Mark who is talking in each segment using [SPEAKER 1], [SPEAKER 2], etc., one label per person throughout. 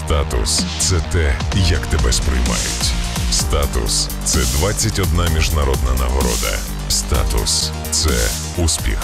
[SPEAKER 1] Статус – це те, як тебе сприймають. Статус – це 21 міжнародна нагорода. Статус – це успіх.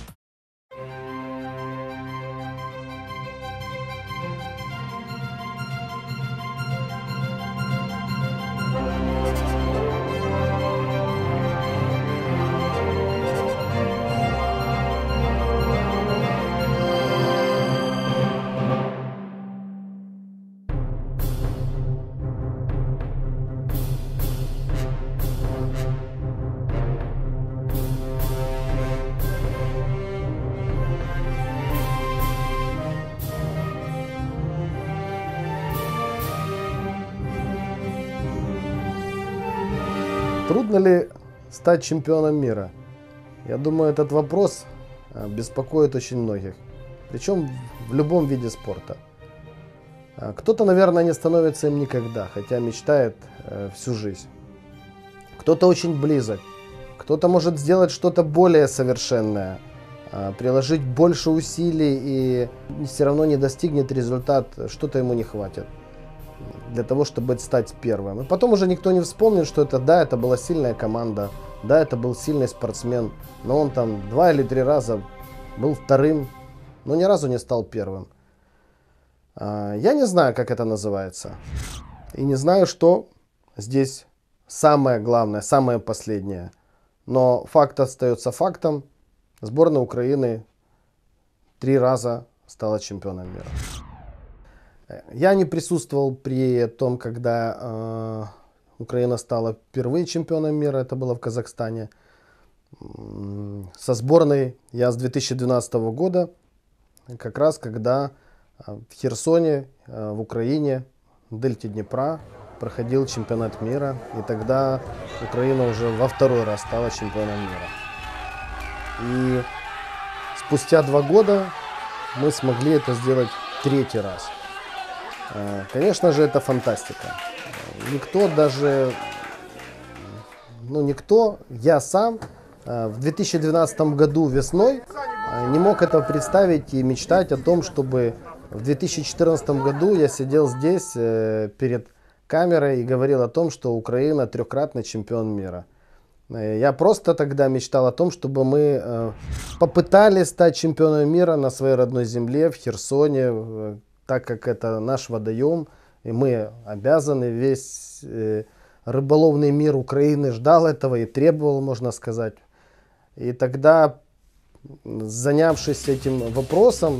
[SPEAKER 2] Трудно ли стать чемпионом мира? Я думаю, этот вопрос беспокоит очень многих. Причем в любом виде спорта. Кто-то, наверное, не становится им никогда, хотя мечтает всю жизнь. Кто-то очень близок. Кто-то может сделать что-то более совершенное, приложить больше усилий и все равно не достигнет результат, что-то ему не хватит для того, чтобы стать первым. И потом уже никто не вспомнит, что это была сильная команда, да, это был сильный спортсмен, но он там 2 или 3 раза был вторым, но ни разу не стал первым. Я не знаю, как это называется. И не знаю, что здесь самое главное, самое последнее. Но факт остается фактом. Сборная Украины 3 раза стала чемпионом мира. Я не присутствовал при том, когда Украина стала впервые чемпионом мира. Это было в Казахстане. Со сборной я с 2012 года, как раз когда в Херсоне, в Украине, в дельте Днепра проходил чемпионат мира. И тогда Украина уже во 2-й раз стала чемпионом мира. И спустя 2 года мы смогли это сделать 3-й раз. Конечно же, это фантастика. Никто даже, я сам в 2012 году весной не мог этого представить и мечтать о том, чтобы в 2014 году я сидел здесь перед камерой и говорил о том, что Украина 3-кратный чемпион мира. Я просто тогда мечтал о том, чтобы мы попытались стать чемпионом мира на своей родной земле, в Херсоне, так как это наш водоем, и мы обязаны, весь рыболовный мир Украины ждал этого и требовал, можно сказать. И тогда, занявшись этим вопросом,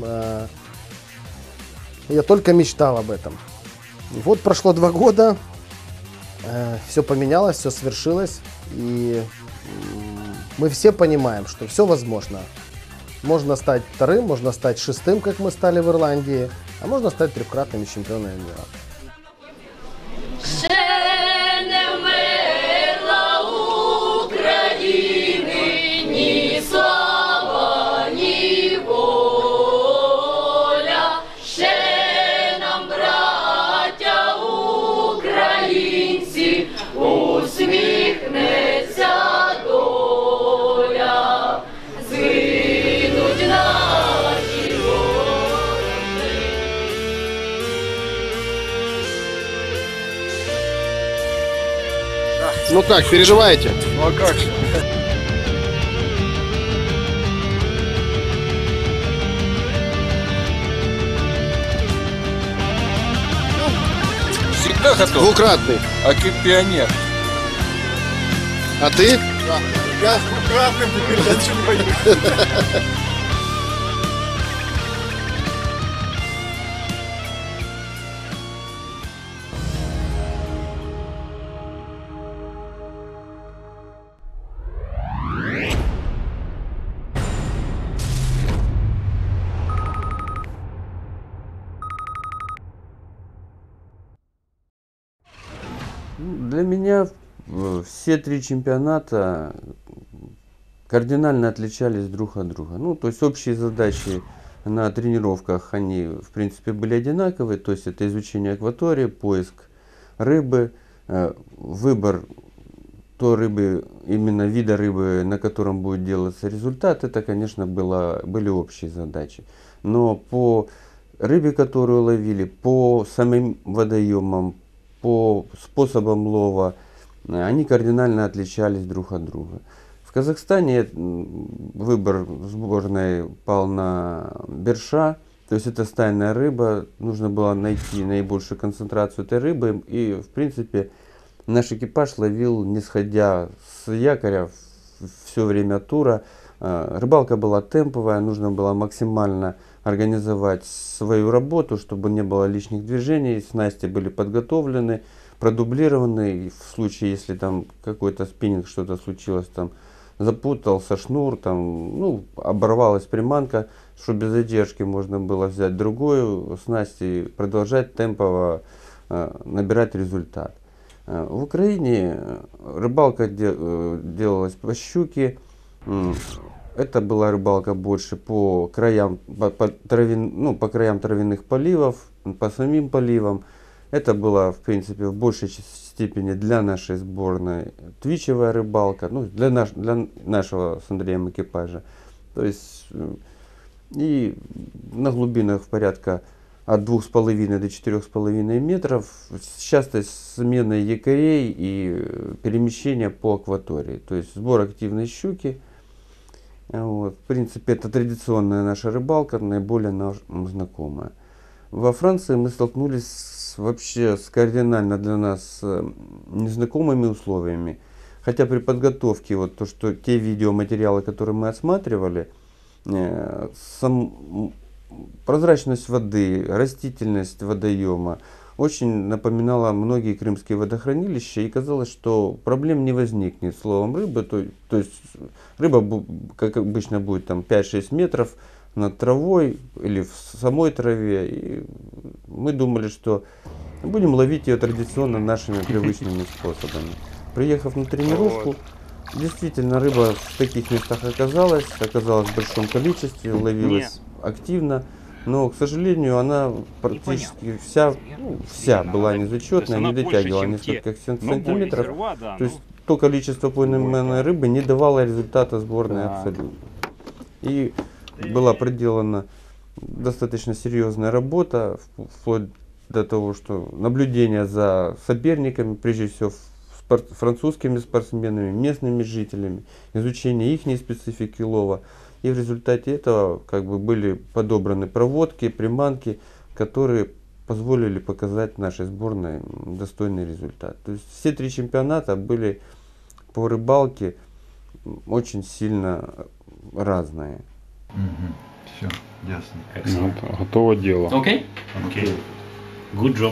[SPEAKER 2] я только мечтал об этом. И вот прошло 2 года, все поменялось, все свершилось, и мы все понимаем, что все возможно. Можно стать 2-м, можно стать 6-м, как мы стали в Ирландии, а можно стать 3-кратными чемпионами мира.
[SPEAKER 3] Ну как, переживаете?
[SPEAKER 4] Ну а как же? Всегда готов.
[SPEAKER 3] 2-кратный.
[SPEAKER 4] А ты пионер.
[SPEAKER 3] А ты?
[SPEAKER 4] Да. Я с 2-кратным теперь хочу поехать.
[SPEAKER 5] Для меня все 3 чемпионата кардинально отличались друг от друга. Ну, то есть общие задачи на тренировках, они в принципе были одинаковые. То есть это изучение акватории, поиск рыбы, выбор той рыбы, именно вида рыбы, на котором будет делаться результат. Это, конечно, были общие задачи. Но по рыбе, которую ловили, по самим водоемам, по способам лова, они кардинально отличались друг от друга. В Казахстане выбор сборной пал на берша, то есть это стайная рыба, нужно было найти наибольшую концентрацию этой рыбы, и в принципе наш экипаж ловил, не сходя с якоря, все время тура. Рыбалка была темповая, нужно было максимально организовать свою работу, чтобы не было лишних движений, снасти были подготовлены, продублированы, и в случае, если там какой-то спиннинг, что-то случилось, там запутался шнур, там, ну, оборвалась приманка, что без задержки можно было взять другую снасть и продолжать темпово набирать результат. В Украине рыбалка делалась по щуке. Это была рыбалка больше по краям, по краям травяных поливов, по самим поливам. Это была, в принципе, в большей степени для нашей сборной твичевая рыбалка, ну, для нашего с Андреем экипажа. То есть и на глубинах порядка от 2,5 до 4,5 метров, с частой сменой якорей и перемещения по акватории. То есть сбор активной щуки. Вот. В принципе, это традиционная наша рыбалка, наиболее нам знакомая. Во Франции мы столкнулись вообще с кардинально для нас незнакомыми условиями. Хотя при подготовке, вот то, что те видеоматериалы, которые мы осматривали, прозрачность воды, растительность водоема очень напоминала многие крымские водохранилища, и казалось, что проблем не возникнет с ловом рыбы. То есть рыба, как обычно, будет там 5-6 метров над травой или в самой траве. И мы думали, что будем ловить ее традиционно нашими привычными способами. Приехав на тренировку, действительно рыба в таких местах оказалась в большом количестве, ловилась активно. Но, к сожалению, она практически вся была незачетная, не дотягивала несколько сантиметров. То есть то количество пойманной рыбы не давало результата сборной абсолютно. И была проделана достаточно серьезная работа, вплоть до того, что наблюдение за соперниками, прежде всего французскими спортсменами, местными жителями, изучение их специфики лова. И в результате этого были подобраны проводки, приманки, которые позволили показать нашей сборной достойный результат. То есть все 3 чемпионата были по рыбалке очень сильно разные.
[SPEAKER 6] Все, ясно.
[SPEAKER 7] Готово дело.
[SPEAKER 8] Окей? Окей. Good job.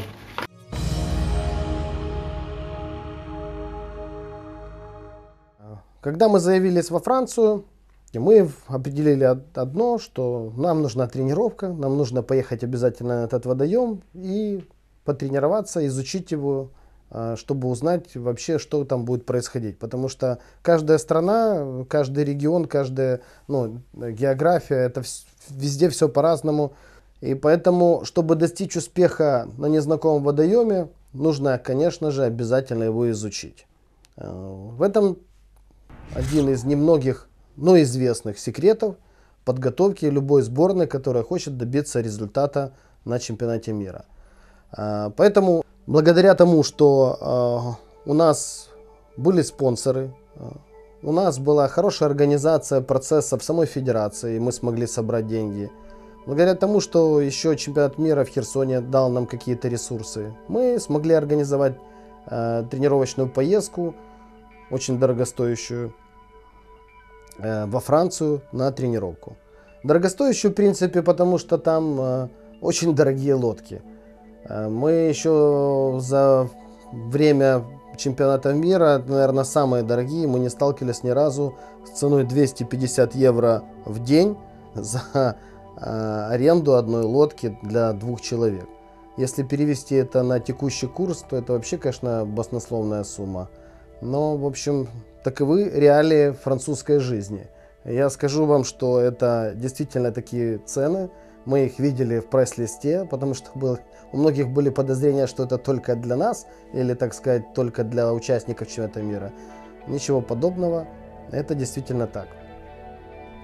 [SPEAKER 2] Когда мы заявились во Францию, мы определили одно, что нам нужна тренировка, нам нужно поехать обязательно на этот водоем и потренироваться, изучить его, чтобы узнать вообще, что там будет происходить. Потому что каждая страна, каждый регион, каждая география, это везде все по-разному. И поэтому, чтобы достичь успеха на незнакомом водоеме, нужно, конечно же, обязательно его изучить. В этом один из немногих, но известных секретов подготовки любой сборной, которая хочет добиться результата на чемпионате мира. Поэтому, благодаря тому, что у нас были спонсоры, у нас была хорошая организация процесса в самой федерации, и мы смогли собрать деньги. Благодаря тому, что еще чемпионат мира в Херсоне дал нам какие-то ресурсы, мы смогли организовать тренировочную поездку, очень дорогостоящую, во Францию на тренировку. Дорогостоящую, в принципе, потому что там очень дорогие лодки. Мы еще за время чемпионата мира, наверное, самые дорогие, мы не сталкивались ни разу с ценой 250 евро в день за аренду одной лодки для 2 человек. Если перевести это на текущий курс, то это вообще, конечно, баснословная сумма. Но, в общем, таковы реалии французской жизни. Я скажу вам, что это действительно такие цены. Мы их видели в прайс-листе, потому что у многих были подозрения, что это только для нас, или, так сказать, только для участников чемпионата мира. Ничего подобного. Это действительно так.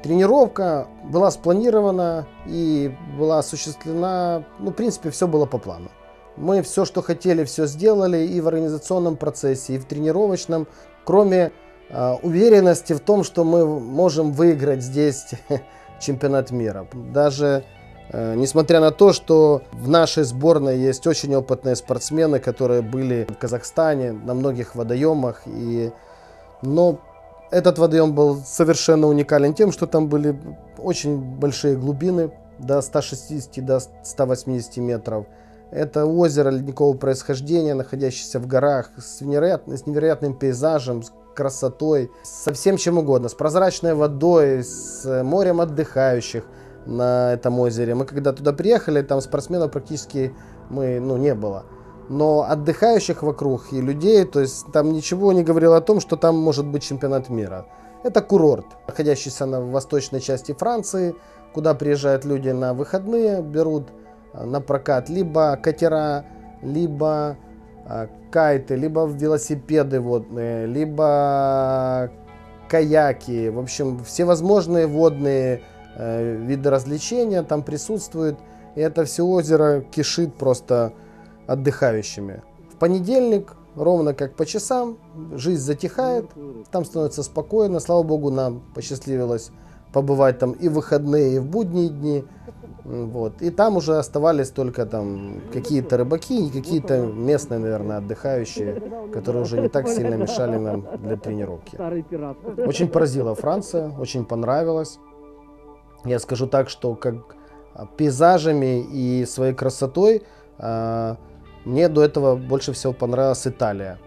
[SPEAKER 2] Тренировка была спланирована и была осуществлена, ну, в принципе, все было по плану. Мы все, что хотели, все сделали и в организационном процессе, и в тренировочном, кроме уверенности в том, что мы можем выиграть здесь чемпионат мира. Даже несмотря на то, что в нашей сборной есть очень опытные спортсмены, которые были в Казахстане на многих водоемах, но этот водоем был совершенно уникален тем, что там были очень большие глубины, до 160, до 180 метров. Это озеро ледникового происхождения, находящееся в горах, с невероятным пейзажем, с красотой, со всем чем угодно, с прозрачной водой, с морем отдыхающих на этом озере. Мы когда туда приехали, там спортсменов практически не было. Но отдыхающих вокруг и людей, то есть там ничего не говорило о том, что там может быть чемпионат мира. Это курорт, находящийся в восточной части Франции, куда приезжают люди на выходные, берут на прокат либо катера, либо кайты, либо велосипеды водные, либо каяки. В общем, всевозможные водные виды развлечения там присутствуют. И это все озеро кишит просто отдыхающими. В понедельник, ровно как по часам, жизнь затихает, там становится спокойно. Слава богу, нам посчастливилось побывать там и в выходные, и в будние дни. Вот. И там уже оставались только там какие-то рыбаки и какие-то местные, наверное, отдыхающие, которые уже не так сильно мешали нам для тренировки. Очень поразила Франция, очень понравилась. Я скажу так, что как пейзажами и своей красотой мне до этого больше всего понравилась Италия.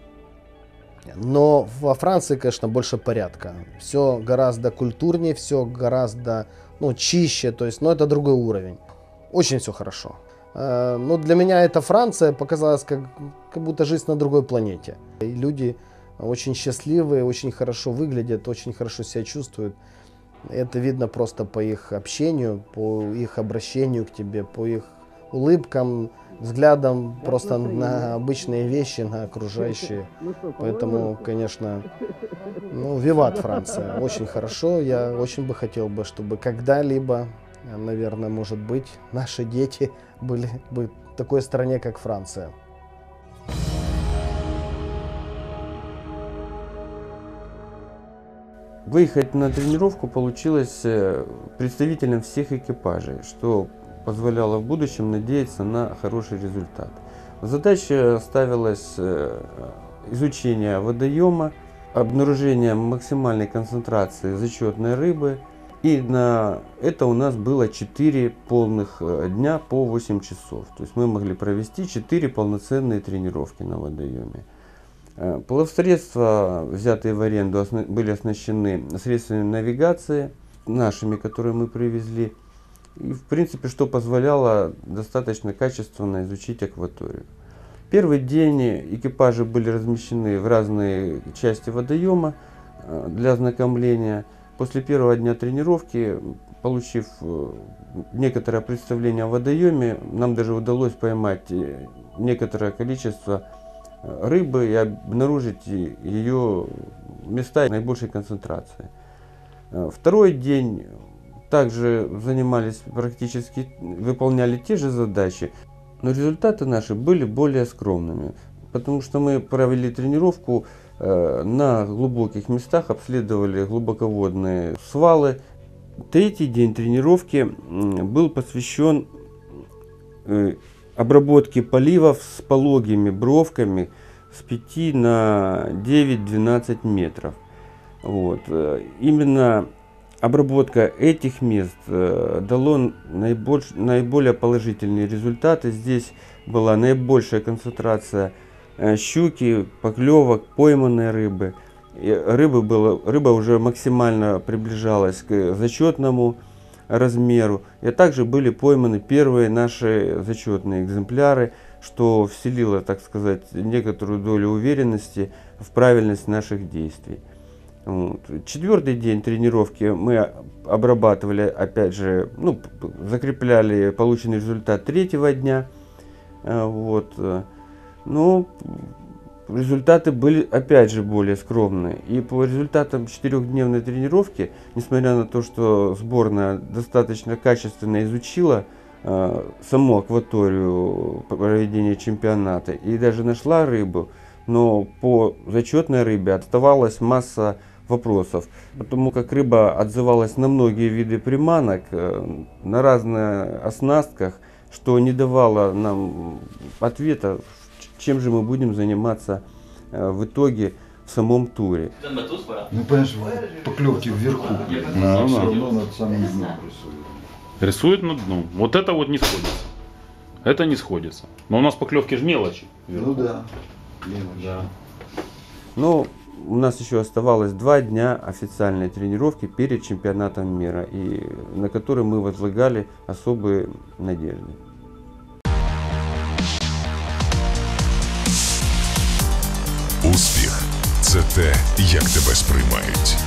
[SPEAKER 2] Но во Франции, конечно, больше порядка. Все гораздо культурнее, все гораздо чище, то есть, это другой уровень. Очень все хорошо. Но для меня эта Франция показалась как будто жизнь на другой планете. И люди очень счастливые, очень хорошо выглядят, очень хорошо себя чувствуют. Это видно просто по их общению, по их обращению к тебе, по их улыбкам, взглядом просто на обычные вещи, на окружающие. Поэтому, конечно, виват Франция. Очень хорошо. Я очень бы хотел, чтобы когда-либо, наверное, может быть, наши дети были бы в такой стране, как Франция.
[SPEAKER 5] Выехать на тренировку получилось представителям всех экипажей, что позволяло в будущем надеяться на хороший результат. Задача ставилась изучение водоема, обнаружение максимальной концентрации зачетной рыбы. И на это у нас было 4 полных дня по 8 часов. То есть мы могли провести 4 полноценные тренировки на водоеме. Плавсредства, взятые в аренду, были оснащены средствами навигации, нашими, которые мы привезли. И, в принципе, что позволяло достаточно качественно изучить акваторию. Первый день экипажи были размещены в разные части водоема для ознакомления. После первого дня тренировки, получив некоторое представление о водоеме, нам даже удалось поймать некоторое количество рыбы и обнаружить ее места наибольшей концентрации. Второй день также занимались практически, выполняли те же задачи, но результаты наши были более скромными, потому что мы провели тренировку на глубоких местах, обследовали глубоководные свалы. Третий день тренировки был посвящен обработке поливов с пологими бровками с 5 на 9-12 метров. Вот. Именно обработка этих мест дало наиболее положительные результаты. Здесь была наибольшая концентрация щуки, поклевок, пойманной рыбы. Рыба уже максимально приближалась к зачетному размеру. И также были пойманы первые наши зачетные экземпляры, что вселило, так сказать, некоторую долю уверенности в правильность наших действий. Вот. Четвертый день тренировки мы обрабатывали, опять же, закрепляли полученный результат третьего дня. Вот. Но результаты были опять же более скромные. И по результатам 4-дневной тренировки, несмотря на то, что сборная достаточно качественно изучила саму акваторию проведения чемпионата и даже нашла рыбу, но по зачетной рыбе оставалась масса вопросов, потому как рыба отзывалась на многие виды приманок, на разных оснастках, что не давало нам ответа, чем же мы будем заниматься в итоге в самом туре.
[SPEAKER 6] Ну, понимаешь, поклевки вверху, но все равно над самым дном рисуют.
[SPEAKER 7] Рисует на дну. Вот это вот не сходится. Это не сходится. Но у нас поклевки же мелочи.
[SPEAKER 6] Ну да. Мелочь.
[SPEAKER 7] Да.
[SPEAKER 5] Ну, у нас еще оставалось 2 дня официальной тренировки перед чемпионатом мира, и на который мы возлагали особые надежды.
[SPEAKER 1] Успіх – це те, як тебе сприймають.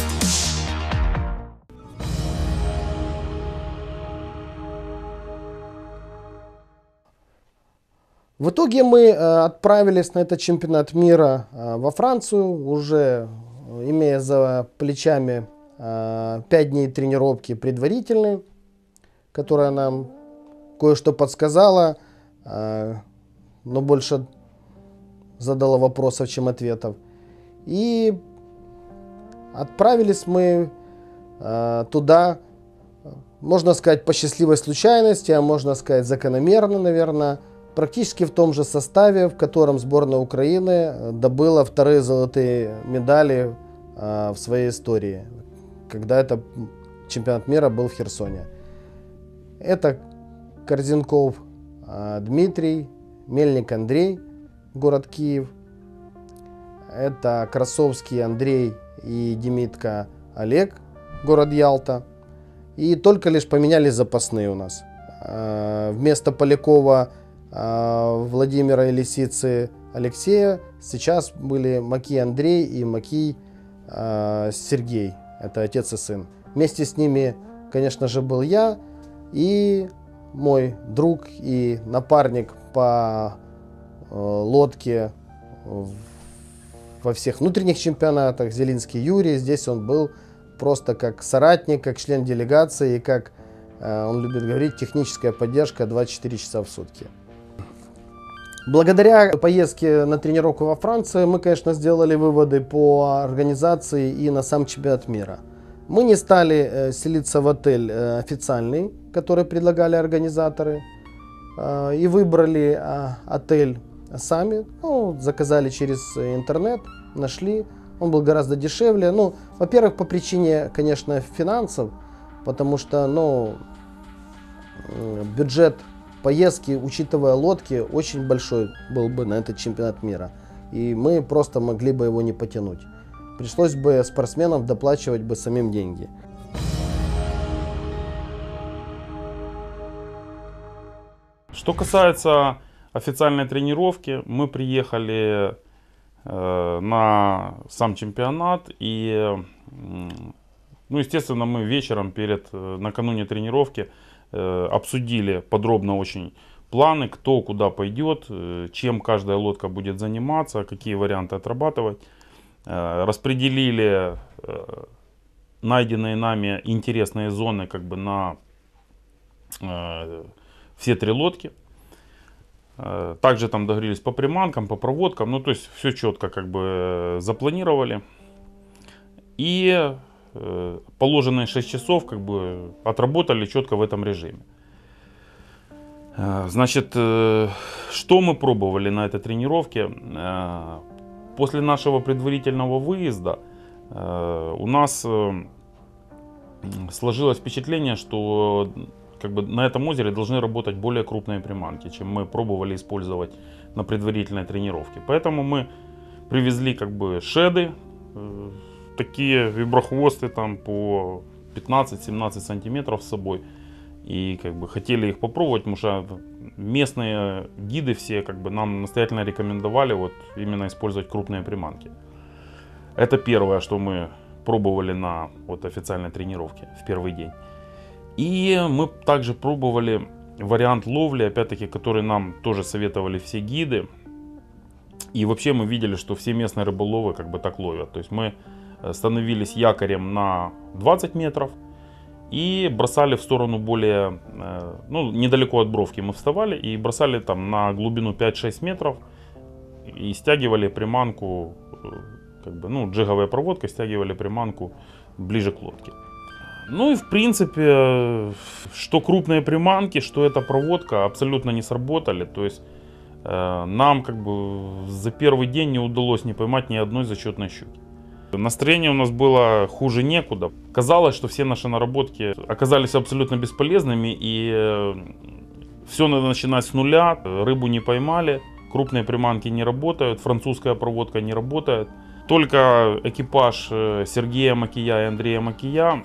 [SPEAKER 2] В итоге мы отправились на этот чемпионат мира во Францию, уже имея за плечами 5 дней тренировки предварительной, которая нам кое-что подсказала, но больше задала вопросов, чем ответов. И отправились мы туда, можно сказать, по счастливой случайности, а можно сказать, закономерно, наверное, практически в том же составе, в котором сборная Украины добыла 2-е золотые медали в своей истории, когда это чемпионат мира был в Херсоне. Это Корзенков Дмитрий, Мельник Андрей, город Киев. Это Красовский Андрей и Демитко Олег, город Ялта. И только лишь поменялись запасные у нас. Вместо Полякова Владимира и Лисицы Алексея сейчас были Макий Андрей и Макий Сергей. Это отец и сын. Вместе с ними, конечно же, был я и мой друг и напарник по лодке во всех внутренних чемпионатах, Зелинский Юрий. Здесь он был просто как соратник, как член делегации и, как он любит говорить, техническая поддержка 24 часа в сутки. Благодаря поездке на тренировку во Францию мы, конечно, сделали выводы по организации и на сам чемпионат мира. Мы не стали селиться в отель официальный, который предлагали организаторы, и выбрали отель сами. Ну, заказали через интернет, нашли. Он был гораздо дешевле. Ну, во-первых, по причине, конечно, финансов, потому что, бюджет поездки, учитывая лодки, очень большой был бы на этот чемпионат мира. И мы просто могли бы его не потянуть. Пришлось бы спортсменам доплачивать бы самим деньги.
[SPEAKER 7] Что касается официальной тренировки, мы приехали на сам чемпионат и, естественно, мы вечером накануне тренировки обсудили подробно очень планы, кто куда пойдет, чем каждая лодка будет заниматься, какие варианты отрабатывать. Распределили найденные нами интересные зоны на все 3 лодки. Также там договорились по приманкам, по проводкам. То есть все четко запланировали. И положенные 6 часов отработали четко в этом режиме. Значит, что мы пробовали на этой тренировке? После нашего предварительного выезда у нас сложилось впечатление, что на этом озере должны работать более крупные приманки, чем мы пробовали использовать на предварительной тренировке. Поэтому мы привезли шеды, такие виброхвосты по 15-17 сантиметров с собой. И хотели их попробовать, потому что местные гиды все нам настоятельно рекомендовали именно использовать крупные приманки. Это первое, что мы пробовали на официальной тренировке в первый день. И мы также пробовали вариант ловли, опять-таки, который нам тоже советовали все гиды. И вообще мы видели, что все местные рыболовы как бы так ловят. То есть мы становились якорем на 20 метров и бросали в сторону более, ну, недалеко от бровки мы вставали и бросали там на глубину 5-6 метров и стягивали приманку, как бы, ну, джиговой проводкой стягивали приманку ближе к лодке. Ну и в принципе, что крупные приманки, что эта проводка абсолютно не сработали. То есть нам как бы за первый день не удалось не поймать ни одной зачетной щуки. Настроение у нас было хуже некуда. Казалось, что все наши наработки оказались абсолютно бесполезными, и все надо начинать с нуля. Рыбу не поймали, крупные приманки не работают, французская проводка не работает. Только экипаж Сергея Макия и Андрея Макия,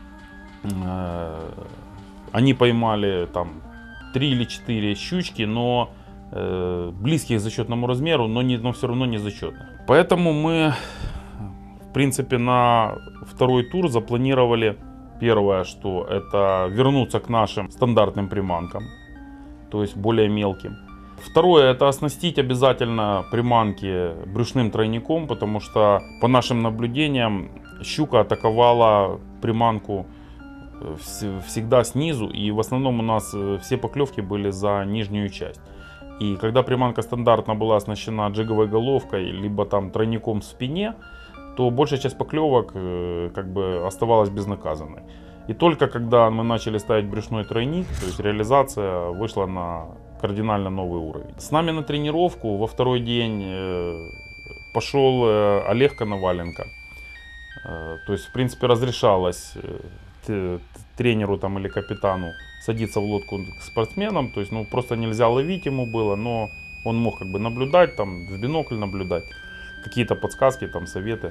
[SPEAKER 7] они поймали там 3 или 4 щучки, но близких к зачетному размеру, но все равно не зачетных. Поэтому мы, в принципе, на второй тур запланировали первое, что это вернуться к нашим стандартным приманкам, то есть более мелким. Второе, это оснастить обязательно приманки брюшным тройником, потому что по нашим наблюдениям щука атаковала приманку всегда снизу, и в основном у нас все поклевки были за нижнюю часть. И когда приманка стандартно была оснащена джиговой головкой, либо там тройником в спине, то большая часть поклевок как бы оставалась безнаказанной. И только когда мы начали ставить брюшной тройник, то есть реализация вышла на кардинально новый уровень. С нами на тренировку во второй день пошел Олег Коноваленко. То есть, в принципе, разрешалось тренеру там или капитану садиться в лодку к спортсменам, то есть, ну, просто нельзя ловить ему было, но он мог как бы наблюдать, там, в бинокль наблюдать, какие-то подсказки, там, советы.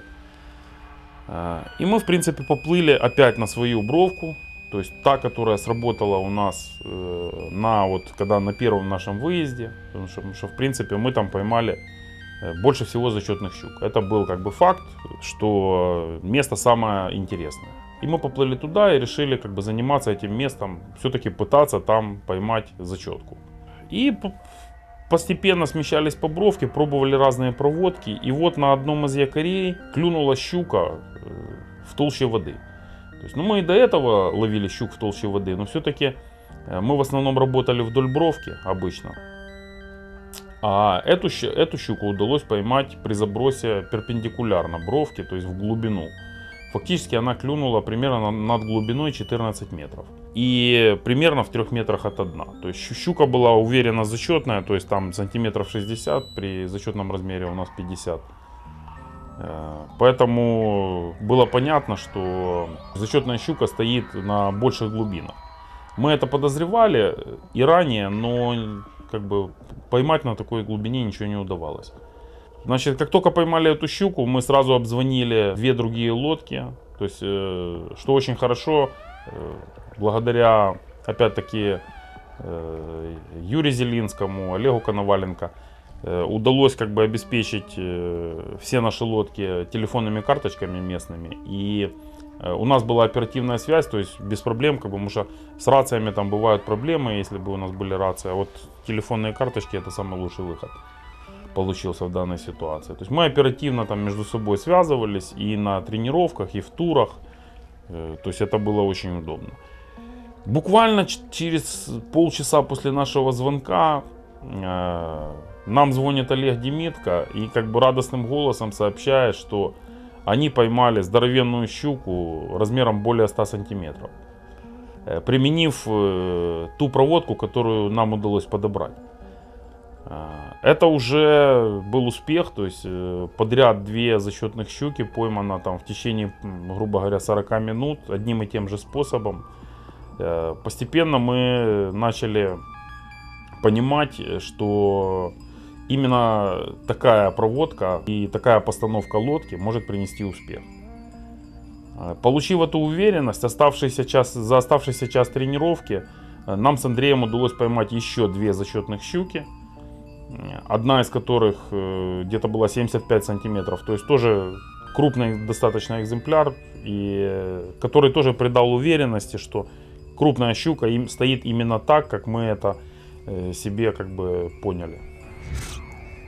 [SPEAKER 7] И мы, в принципе, поплыли опять на свою бровку, то есть та, которая сработала у нас когда на первом нашем выезде, потому что, в принципе, мы там поймали больше всего зачетных щук. Это был как бы факт, что место самое интересное. И мы поплыли туда и решили как бы заниматься этим местом, все-таки пытаться там поймать зачетку. И постепенно смещались по бровке, пробовали разные проводки. И вот на одном из якорей клюнула щука в толще воды. То есть, ну, мы и до этого ловили щук в толще воды, но все-таки мы в основном работали вдоль бровки обычно. А эту щуку удалось поймать при забросе перпендикулярно бровке, то есть в глубину. Фактически она клюнула примерно над глубиной 14 метров. И примерно в 3 метрах от дна. То есть щука была уверенно зачетная, то есть там сантиметров 60, при зачетном размере у нас 50. Поэтому было понятно, что зачетная щука стоит на больших глубинах. Мы это подозревали и ранее, но как бы поймать на такой глубине ничего не удавалось. Значит, как только поймали эту щуку, мы сразу обзвонили 2 другие лодки. То есть, что очень хорошо, благодаря, опять-таки, Юрию Зелинскому, Олегу Коноваленко, удалось как бы обеспечить все наши лодки телефонными карточками местными. И у нас была оперативная связь, то есть без проблем, как бы, потому что с рациями там бывают проблемы, если бы у нас были рации. А вот телефонные карточки — это самый лучший выход получился в данной ситуации. То есть мы оперативно там между собой связывались и на тренировках, и в турах. То есть это было очень удобно. Буквально через полчаса после нашего звонка нам звонит Олег Демитко и как бы радостным голосом сообщает, что они поймали здоровенную щуку размером более 100 сантиметров, применив ту проводку, которую нам удалось подобрать. Это уже был успех, то есть подряд 2 зачетных щуки поймано там в течение, грубо говоря, 40 минут одним и тем же способом. Постепенно мы начали понимать, что именно такая проводка и такая постановка лодки может принести успех. Получив эту уверенность, за оставшийся час тренировки нам с Андреем удалось поймать еще 2 зачетных щуки. Одна из которых где-то была 75 сантиметров, то есть тоже крупный достаточно экземпляр, и который тоже придал уверенности, что крупная щука стоит именно так, как мы это себе как бы поняли.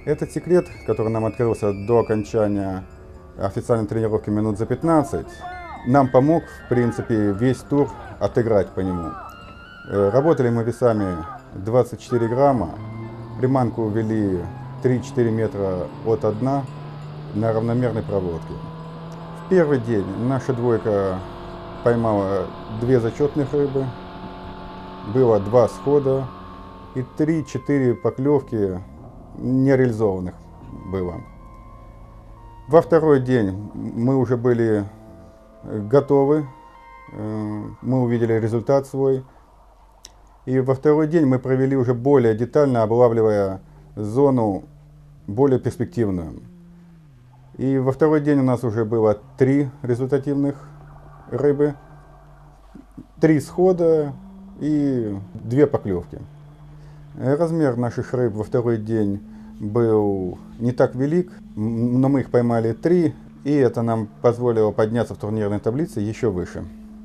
[SPEAKER 9] Этот секрет, который нам открылся до окончания официальной тренировки минут за 15, нам помог, в принципе, весь тур отыграть по нему. Работали мы весами 24 грамма, приманку вели 3-4 метра от дна на равномерной проводке. В первый день наша двойка поймала 2 зачетных рыбы, было 2 схода и 3-4 поклевки нереализованных было. Во второй день мы уже были готовы, мы увидели результат свой. И во второй день мы провели уже более детально, облавливая зону более перспективную. И во второй день у нас уже было 3 результативных рыбы, 3 схода и 2 поклевки. Размер наших рыб во второй день был не так велик, но мы их поймали 3, и это нам позволило подняться в турнирной таблице еще выше.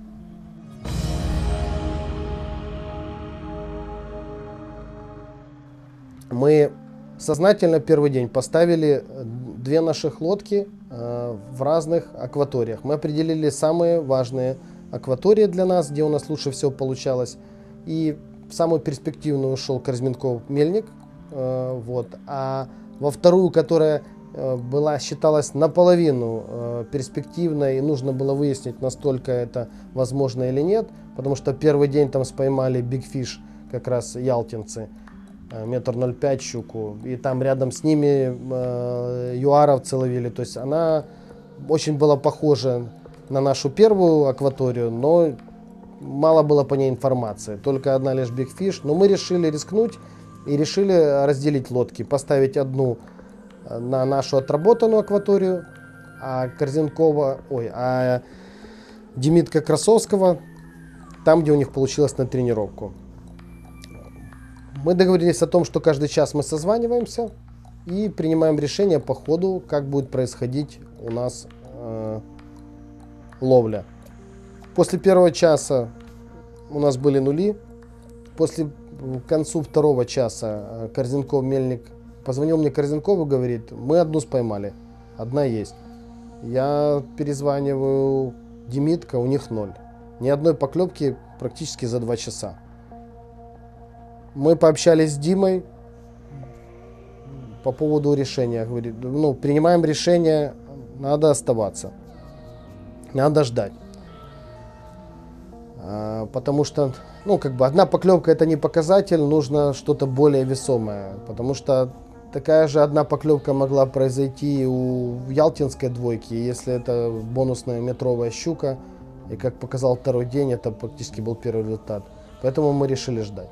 [SPEAKER 2] Мы сознательно первый день поставили 2 наших лодки в разных акваториях. Мы определили самые важные акватории для нас, где у нас лучше всего получалось. И в самую перспективную ушел Корзьменков Мельник. А во вторую, которая считалась наполовину перспективной, и нужно было выяснить, настолько это возможно или нет. Потому что первый день там споймали Big Fish, как раз ялтинцы. 1,05 м щуку, и там рядом с ними юаровцы ловили. То есть она очень была похожа на нашу первую акваторию, но мало было по ней информации. Только одна лишь Big Fish. Но мы решили рискнуть и решили разделить лодки. Поставить одну на нашу отработанную акваторию, а Демидка Красовского там, где у них получилось на тренировку. Мы договорились о том, что каждый час мы созваниваемся и принимаем решение по ходу, как будет происходить у нас ловля. После первого часа у нас были нули. К концу второго часа Корзьменков Мельник позвонил мне Корзьменков и говорит: мы одну споймали, одна есть. Я перезваниваю Демидка, у них 0. Ни одной поклевки практически за 2 часа. Мы пообщались с Димой по поводу решения. Говорит, принимаем решение, надо оставаться, надо ждать. Потому что, одна поклевка это не показатель, нужно что-то более весомое. Потому что такая же одна поклевка могла произойти у ялтинской двойки, если это бонусная метровая щука. И как показал второй день, это практически был первый результат. Поэтому мы решили ждать.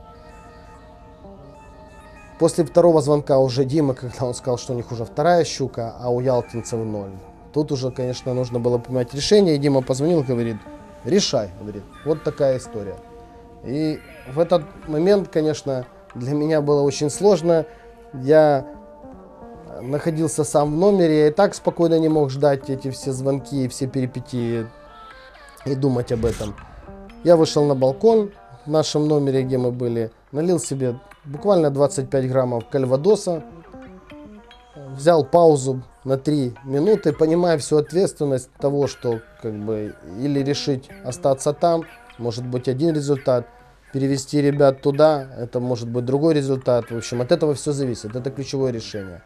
[SPEAKER 2] После второго звонка уже Дима, когда он сказал, что у них уже вторая щука, а у ялтинцев 0. Тут уже, конечно, нужно было принимать решение. И Дима позвонил и говорит: решай. Говорит, вот такая история. И в этот момент, конечно, для меня было очень сложно. Я находился сам в номере. Я и так спокойно не мог ждать эти все звонки, все перипетии и думать об этом. Я вышел на балкон в нашем номере, где мы были, налил себе буквально 25 граммов кальвадоса, взял паузу на 3 минуты, понимая всю ответственность того, что или решить остаться там, может быть один результат, перевести ребят туда, это может быть другой результат. В общем, от этого все зависит, это ключевое решение.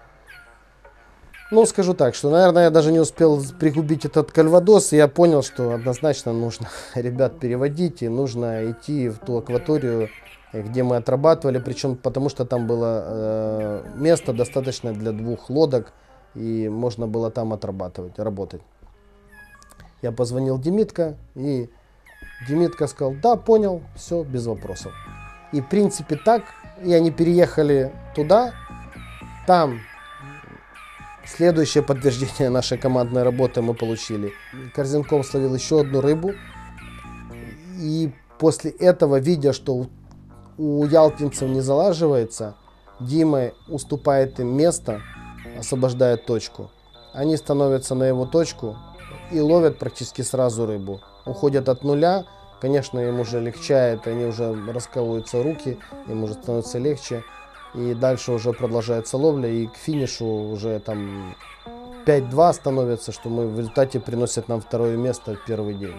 [SPEAKER 2] Скажу так, что, наверное, я даже не успел пригубить этот кальвадос, и я понял, что однозначно нужно ребят переводить, и нужно идти в ту акваторию, где мы отрабатывали, причем потому что там было место достаточно для 2 лодок, и можно было там работать. Я позвонил Демидка, и Демидка сказал: да, понял, все, без вопросов. И в принципе так, и они переехали туда, там следующее подтверждение нашей командной работы мы получили. Корзьменков словил еще одну рыбу, и после этого, видя, что у ялтинцев не залаживается, Дима уступает им место, освобождает точку. Они становятся на его точку и ловят практически сразу рыбу. Уходят от нуля, конечно, им уже легчает, они уже раскалываются руки, им уже становится легче. и дальше уже продолжается ловля, и к финишу уже там 5-2 становится, что мы в результате приносят нам второе место в первый день.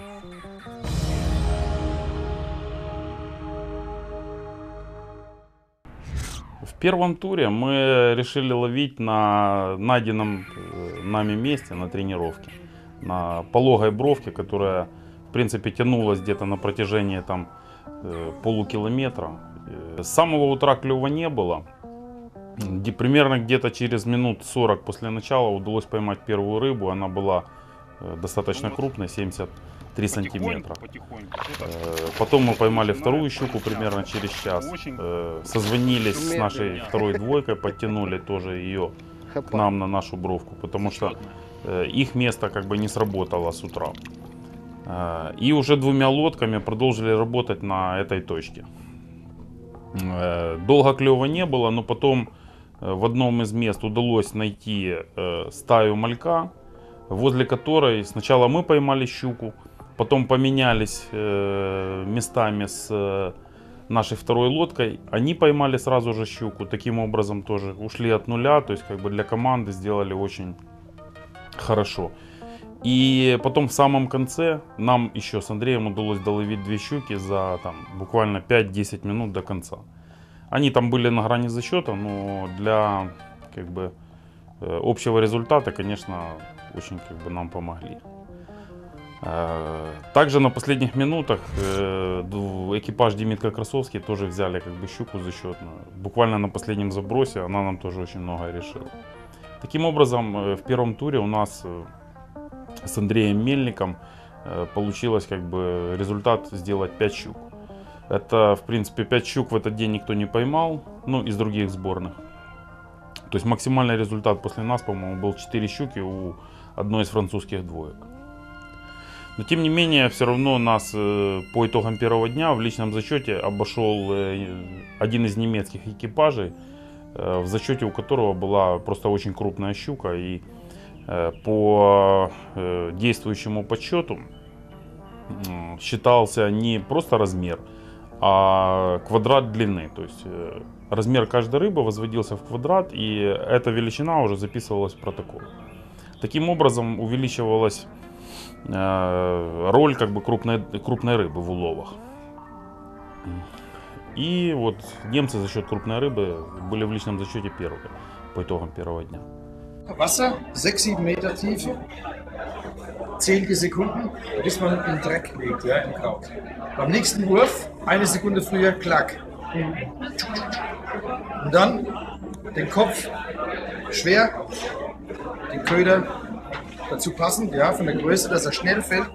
[SPEAKER 7] В первом туре мы решили ловить на найденном нами месте на тренировке, на пологой бровке, которая в принципе тянулась где-то на протяжении там полукилометра. С самого утра клёва не было. Примерно где-то через минут 40 после начала удалось поймать первую рыбу. Она была достаточно крупной, 73 сантиметра. Потом мы поймали вторую щуку примерно через час. Созвонились с нашей второй двойкой, подтянули тоже ее к нам на нашу бровку, потому что их место как бы не сработало с утра. И уже двумя лодками продолжили работать на этой точке. Долго клёва не было, но потом в одном из мест удалось найти стаю малька, возле которой сначала мы поймали щуку, потом поменялись местами с нашей второй лодкой. Они поймали сразу же щуку, таким образом тоже ушли от нуля, то есть как бы для команды сделали очень хорошо. И потом в самом конце нам еще с Андреем удалось доловить две щуки за там, буквально 5-10 минут до конца. Они там были на грани засчета, но для как бы общего результата, конечно, очень как бы нам помогли. Также на последних минутах экипаж Димитра Красовский тоже взяли как бы щуку засчетную. Буквально на последнем забросе она нам тоже очень многое решила. Таким образом, в первом туре у нас с Андреем Мельником получилось как бы результат сделать 5 щук. Это в принципе 5 щук в этот день никто не поймал, ну из других сборных. То есть максимальный результат после нас, по-моему, был 4 щуки у одной из французских двоек. Но тем не менее, все равно нас по итогам первого дня в личном зачете обошел один из немецких экипажей, в зачете у которого была просто очень крупная щука. И по действующему подсчету считался не просто размер, а квадрат длины. То есть размер каждой рыбы возводился в квадрат, и эта величина уже записывалась в протокол. Таким образом увеличивалась роль как бы крупной рыбы в уловах. И вот немцы за счет крупной рыбы были в личном зачете первые по итогам первого дня.
[SPEAKER 10] Wasser, 6-7 Meter Tiefe, zählt die Sekunden, bis man in den Dreck legt, ja, im Kraut. Beim nächsten Wurf, 1 Sekunde früher, klack. Und dann den Kopf schwer, den Köder dazu passend, ja, von der Größe, dass er schnell fällt,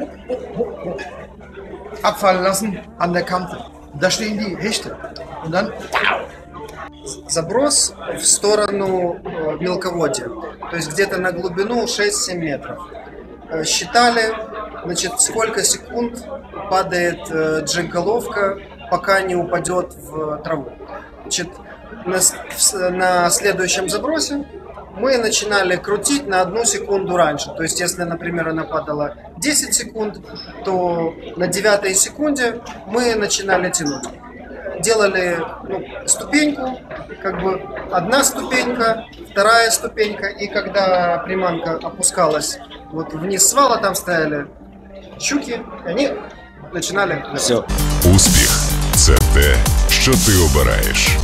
[SPEAKER 10] abfallen lassen an der Kante. Und da stehen die Hechte. Und dann заброс в сторону мелководья, то есть где-то на глубину 6-7 метров. Считали, значит, сколько секунд падает джиг-головка, пока не упадет в траву. Значит, на следующем забросе мы начинали крутить на 1 секунду раньше. То есть, если, например, она падала 10 секунд, то на 9-й секунде мы начинали тянуть. Делали ступеньку, как бы 1 ступенька, 2 ступенька, и когда приманка опускалась вот вниз свала, там стояли щуки, и они починали.
[SPEAKER 3] Все.
[SPEAKER 1] Успіх – це те, що ти обираєш.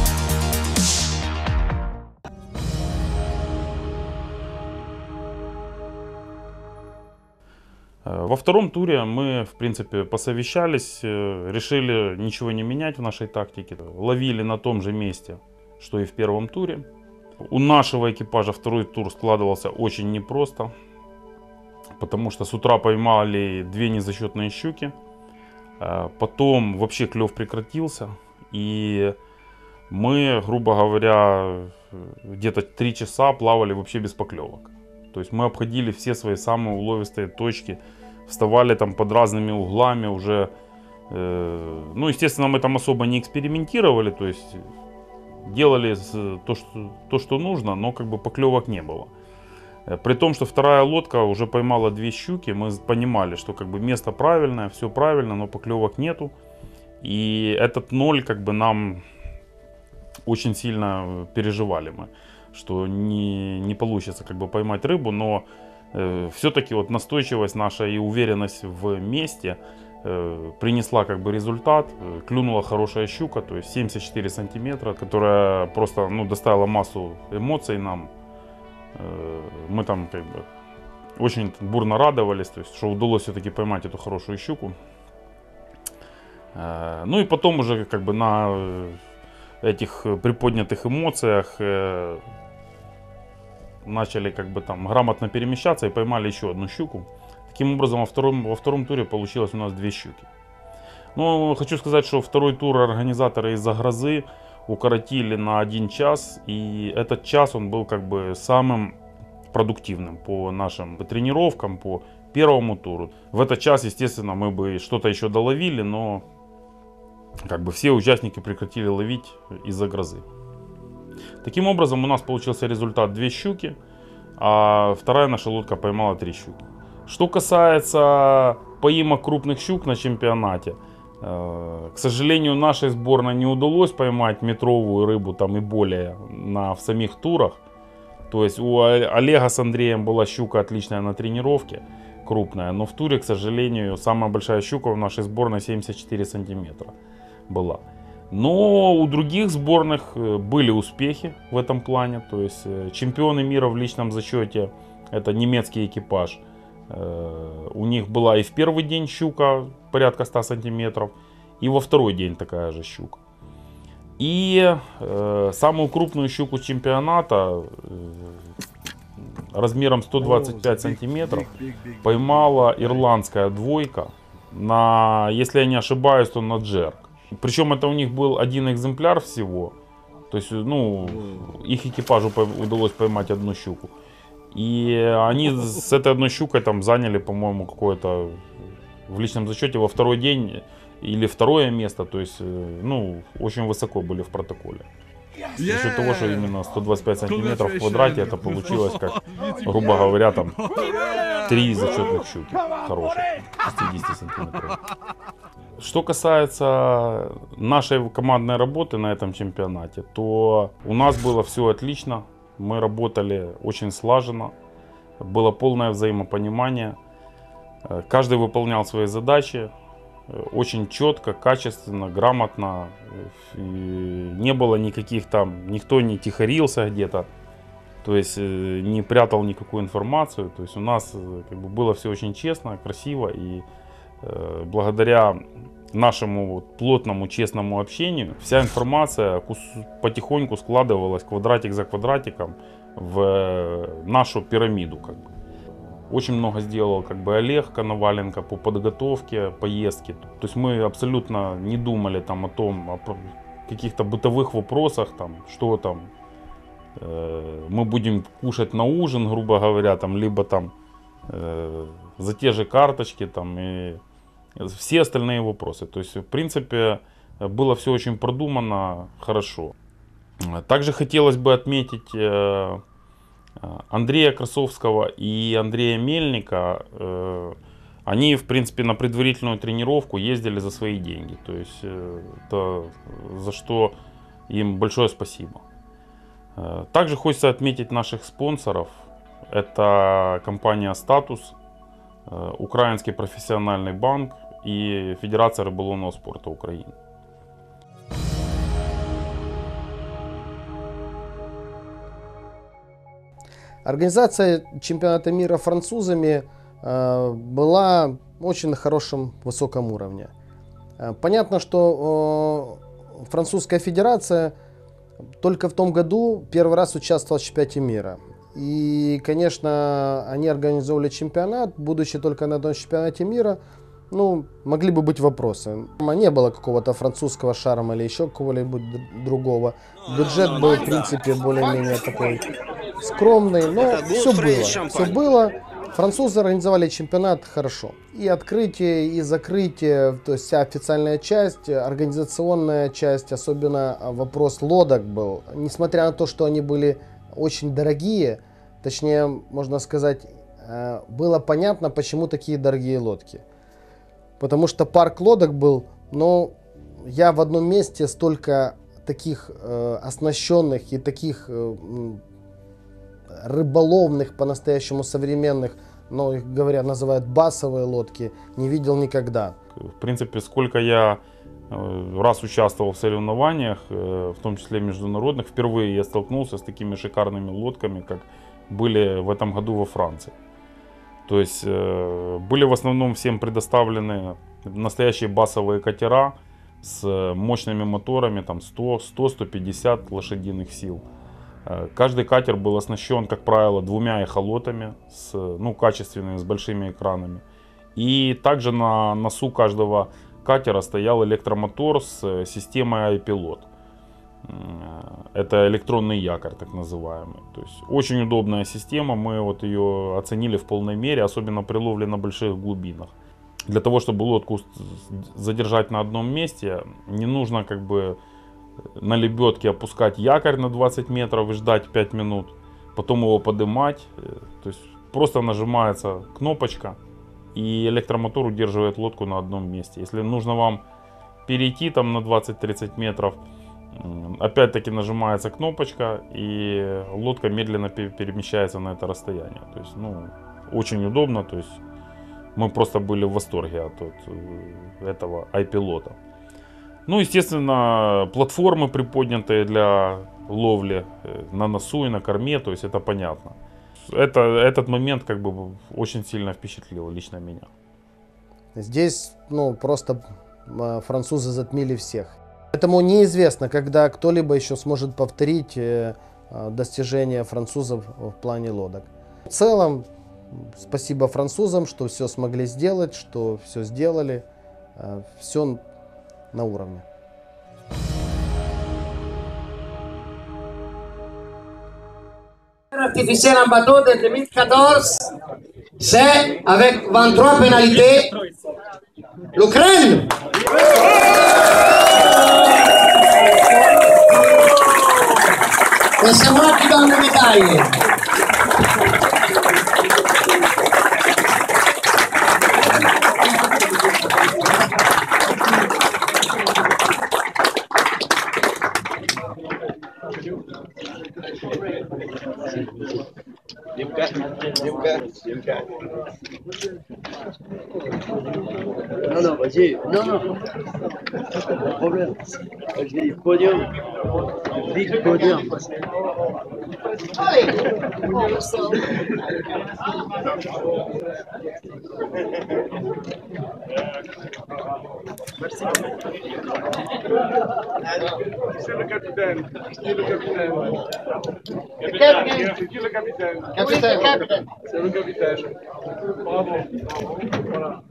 [SPEAKER 7] Во втором туре мы, в принципе, посовещались, решили ничего не менять в нашей тактике. Ловили на том же месте, что и в первом туре. У нашего экипажа второй тур складывался очень непросто, потому что с утра поймали 2 незасчетные щуки. Потом вообще клев прекратился, и мы, грубо говоря, где-то 3 часа плавали вообще без поклевок. То есть мы обходили все свои самые уловистые точки, вставали там под разными углами уже. Ну, естественно, мы там особо не экспериментировали, то есть делали то, что нужно, но как бы поклевок не было. При том, что вторая лодка уже поймала 2 щуки, мы понимали, что как бы место правильное, все правильно, но поклевок нету. И этот ноль как бы нам очень сильно переживали мы, что не получится как бы поймать рыбу, но все-таки вот настойчивость наша и уверенность в месте принесла как бы результат. Клюнула хорошая щука, то есть 74 сантиметра, которая просто доставила массу эмоций нам. Мы там как бы очень бурно радовались, то есть, что удалось все-таки поймать эту хорошую щуку. Ну и потом уже как бы на этих приподнятых эмоциях начали как бы там грамотно перемещаться и поймали еще одну щуку. Таким образом во втором туре получилось у нас 2 щуки. Но хочу сказать, что второй тур организаторы из-за грозы укоротили на 1 час, и этот час он был как бы самым продуктивным по нашим тренировкам, по первому туру. В этот час, естественно, мы бы что-то еще доловили, но как бы все участники прекратили ловить из-за грозы. Таким образом у нас получился результат 2 щуки, а вторая наша лодка поймала 3 щуки. Что касается поимок крупных щук на чемпионате, к сожалению, нашей сборной не удалось поймать метровую рыбу там и более в самих турах. То есть у Олега с Андреем была щука отличная на тренировке, крупная, но в туре, к сожалению, самая большая щука в нашей сборной 74 сантиметра была. Но у других сборных были успехи в этом плане. То есть чемпионы мира в личном зачете, это немецкий экипаж. У них была и в первый день щука порядка 100 сантиметров, и во второй день такая же щука. И самую крупную щуку чемпионата размером 125 сантиметров поймала ирландская двойка на, если я не ошибаюсь, то на джерк. Причем это у них был 1 экземпляр всего. То есть, их экипажу удалось поймать 1 щуку. И они с этой 1 щукой там заняли, по-моему, какое-то в личном зачете во второй день или второе место. То есть, очень высоко были в протоколе. За счет того, что именно 125 сантиметров в квадрате, это получилось, как, грубо говоря, там 3 зачетных щуки хороших, 60 сантиметров. Что касается нашей командной работы на этом чемпионате, то у нас было все отлично. Мы работали очень слаженно, было полное взаимопонимание. Каждый выполнял свои задачи очень четко, качественно, грамотно. И не было никаких там, никто не тихорился где-то, то есть не прятал никакую информацию. То есть у нас как бы было все очень честно, красиво, и благодаря нашему плотному, честному общению вся информация потихоньку складывалась квадратик за квадратиком в нашу пирамиду. Как бы. Очень много сделал как бы Олег Коноваленко по подготовке поездки. То есть мы абсолютно не думали там о каких-то бытовых вопросах, там, что там мы будем кушать на ужин, грубо говоря, там, либо там за те же карточки там, и все остальные вопросы. То есть в принципе было все очень продумано, хорошо. Также хотелось бы отметить Андрея Красовского и Андрея Мельника. Они, в принципе, на предварительную тренировку ездили за свои деньги. То есть это за что им большое спасибо. Также хочется отметить наших спонсоров. Это компания «Статус», Украинский профессиональный банк и Федерация рыболовного спорта Украины.
[SPEAKER 2] Организация чемпионата мира французами была очень на хорошем, высоком уровне. Понятно, что французская федерация только в том году первый раз участвовала в чемпионате мира. И, конечно, они организовали чемпионат, будучи только на одном чемпионате мира, могли бы быть вопросы. Не было какого-то французского шарма или еще какого-либо другого. Бюджет был, в принципе, более-менее такой скромный, но все было. Французы организовали чемпионат хорошо. И открытие, и закрытие, то есть вся официальная часть, организационная часть, особенно вопрос лодок был. Несмотря на то, что они были очень дорогие, точнее, можно сказать, было понятно, почему такие дорогие лодки. Потому что парк лодок был, но я в одном месте столько таких оснащенных и таких рыболовных, по-настоящему современных, но их, говорят, называют басовые лодки, не видел никогда.
[SPEAKER 7] В принципе, сколько я раз участвовал в соревнованиях, в том числе международных, впервые я столкнулся с такими шикарными лодками, как были в этом году во Франции. То есть были в основном всем предоставлены настоящие басовые катера с мощными моторами, там 100-150 лошадиных сил. Каждый катер был оснащен, как правило, 2 эхолотами, качественными, с большими экранами. И также на носу каждого катера стоял электромотор с системой iPilot. Это электронный якорь, так называемый. То есть очень удобная система, мы вот ее оценили в полной мере, особенно при ловле на больших глубинах. Для того, чтобы лодку задержать на одном месте, не нужно как бы на лебедке опускать якорь на 20 метров и ждать 5 минут, потом его поднимать. То есть просто нажимается кнопочка, и электромотор удерживает лодку на одном месте. Если нужно вам перейти там на 20-30 метров, опять-таки нажимается кнопочка, и лодка медленно перемещается на это расстояние. То есть, очень удобно. То есть мы просто были в восторге от этого iPilot. Естественно, платформы приподнятые для ловли на носу и на корме, то есть это понятно. Этот момент как бы очень сильно впечатлил лично меня.
[SPEAKER 2] Здесь, просто французы затмили всех. Поэтому неизвестно, когда кто-либо еще сможет повторить достижения французов в плане лодок. В целом, спасибо французам, что все смогли сделать, что все сделали. Все на уровне.
[SPEAKER 11] Artificiel en bateau de 2014, c'est avec 23 pénalités l'Ukraine. Et c'est moi qui donne les médailles.
[SPEAKER 12] Non, vas-y. Non. Pas de problème. Je dis podium. Vite podium.
[SPEAKER 4] C'est le capitaine. C'est le capitaine. C'est qui le capitaine?
[SPEAKER 10] Capitaine.
[SPEAKER 4] C'est le capitaine. Bravo. Voilà.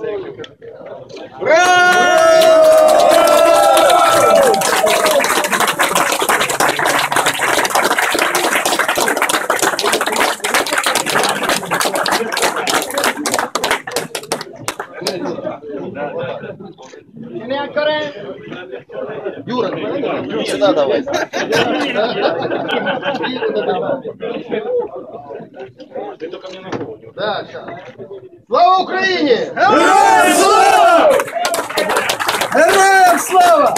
[SPEAKER 10] Юра, сюда давай. Да, сейчас. Слава Україні! Героям слава! Героям слава!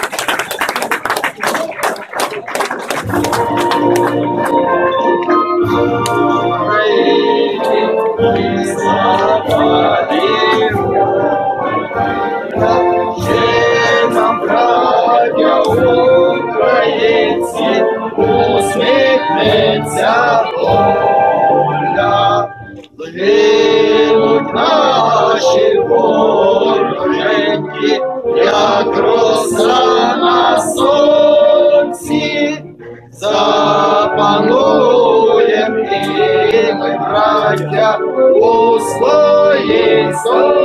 [SPEAKER 13] Українці, усміхнеться доля, згинуть наші вороженьки, як роса на сонці, запануєм і ми, браття, у своїй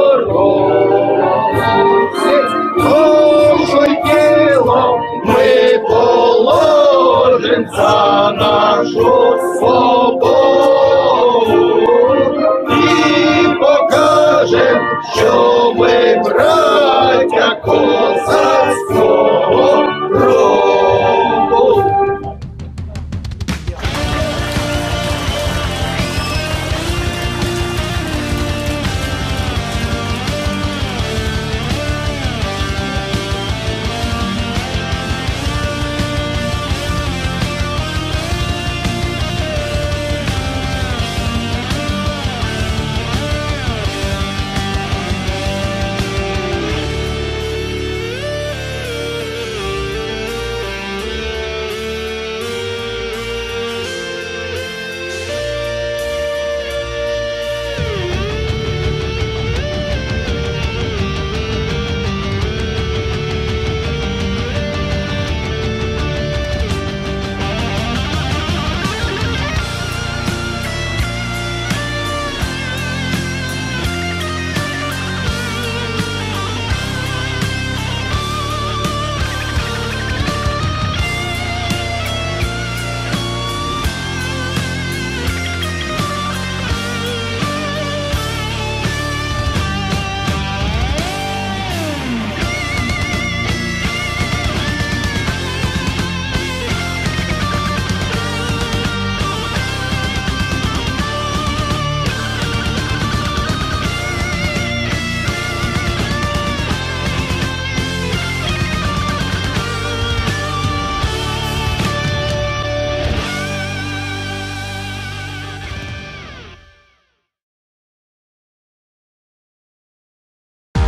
[SPEAKER 13] сторонці. Душу й тіло ми положим за нашу свободу і покажем, що ми браття козацького роду.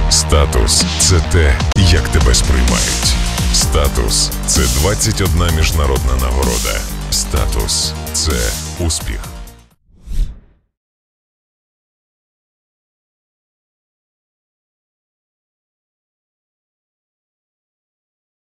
[SPEAKER 1] Статус – це те, як тебе сприймають. Статус – це 21 міжнародна нагорода. Статус – це успіх.